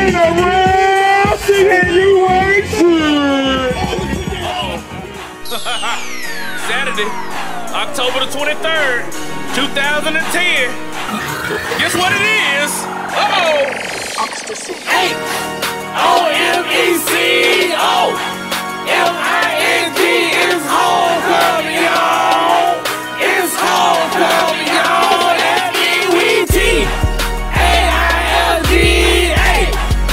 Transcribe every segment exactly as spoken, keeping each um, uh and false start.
ain't around, and you ain't shit. Saturday, October the twenty-third, two thousand ten. Guess what it is? Uh-oh. Hey, O M E C O M I N G is homecoming, y'all. It's homecoming, y'all. F E W T A I L G A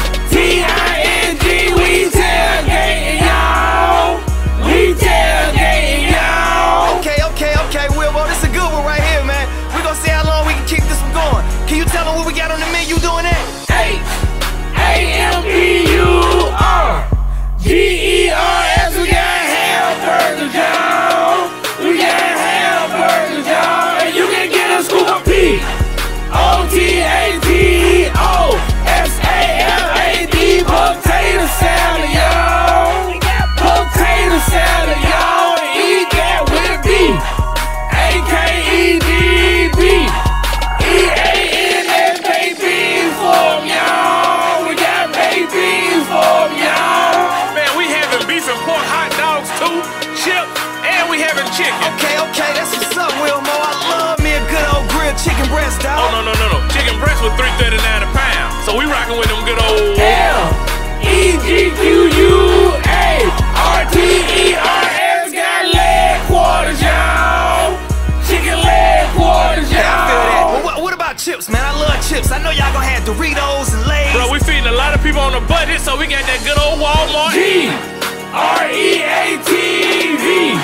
T I N G. We tailgating, y'all. We tailgating, y'all. Okay, okay, okay, Wilmo, this is a good one right here, man. We're gonna see how long we can keep this one going. Can you tell them what we got on the menu doing that? H A M P U R G E R S. We got hamburgers, y'all. We got hamburgers, y'all. And you can get a scoop of P O T A T O S A L A D. Potato salad, y'all. Potato salad, y'all. And eat that with B A K E D B E A N S. Baked beans for 'em, y'all. We got baked beans for 'em, y'all. Man, we having beef and pork hot dogs too, chips, and we having chicken. Okay, okay, that's what's up, Wilmo. I love me a good old grilled chicken breast, dog. Oh, no, no, no, no. Chicken breast was three thirty-nine a pound. So we rocking with them good old... L E G Q U A R T E R S. Got leg quarters, y'all. Chicken leg quarters, Hey, I feel that. y'all. Well, what, what about chips, man? I love chips. I know y'all gonna have Doritos and Lay's. Bro, we feeding a lot of people on a budget, so we got that good old Walmart. G R E A T V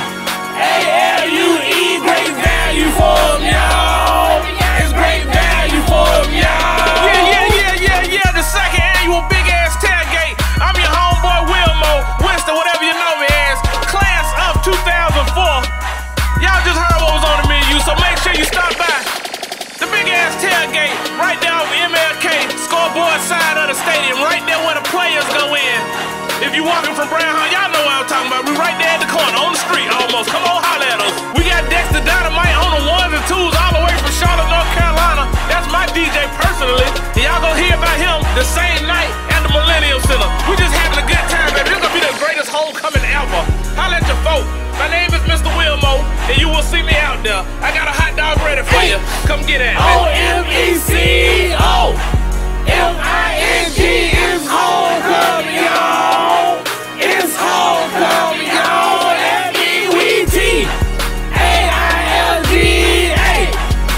A L U E. Great value for 'em, y'all. It's great value for 'em, y'all. Yeah, yeah, yeah, yeah, yeah. The second annual Big Ass Tailgate. I'm your homeboy Wilmo, Winston, whatever you know me as. Class of two thousand four. Y'all just heard what was on the menu, so make sure you stop by. The Big Ass Tailgate, right there on M L K, Scoreboard side of the stadium, right there where the players go in. If you walking from Brown Hall, y'all know what I'm talking about. We right there at the corner, on the street almost. Come on, holler at us. We got Dexter Dynamite on the ones and twos all the way from Charlotte, North Carolina. That's my D J personally. And y'all gonna hear about him the same night at the Millennium Center. We just having a good time, baby. This gonna be the greatest homecoming ever. Holla at your folk. My name is Mister Wilmo, and you will see me out there. I got a hot dog ready for you. Come get it. O M E C O M I N G is homecoming, y'all. It's homecoming, y'all. F E W T A I L G A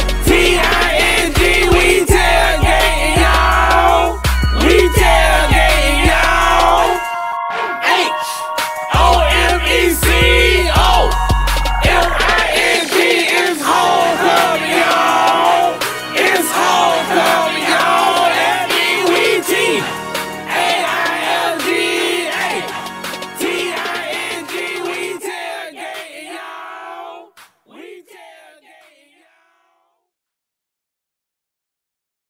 T I N G. We tailgating, y'all. We tailgating, y'all. H O M E C